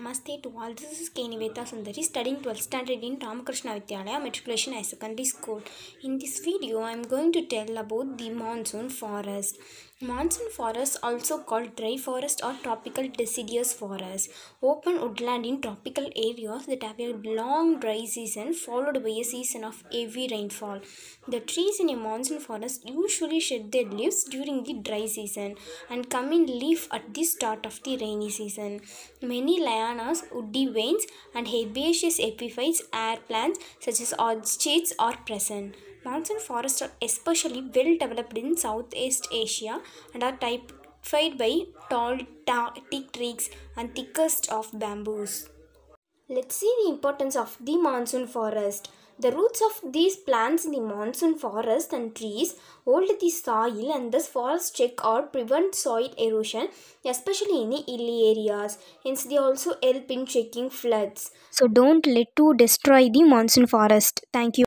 Namaste to all. This is K. Niveta Sundari studying 12th standard in Ramakrishna Vidyalaya Matriculation High Secondary School. In this video, I am going to tell about the monsoon forest. Monsoon forest, also called dry forest or tropical deciduous forest, open woodland in tropical areas that have a long dry season followed by a season of heavy rainfall. The trees in a monsoon forest usually shed their leaves during the dry season and come in leaf at the start of the rainy season. Many lianas, woody veins, and herbaceous epiphytes air plants such as orchids are present. Monsoon forests are especially well developed in Southeast Asia and are typified by tall teak trees and thickest of bamboos. Let's see the importance of the monsoon forest. The roots of these plants in the monsoon forest and trees hold the soil and thus forest check or prevent soil erosion, especially in the hilly areas. Hence, they also help in checking floods. So don't let to destroy the monsoon forest. Thank you.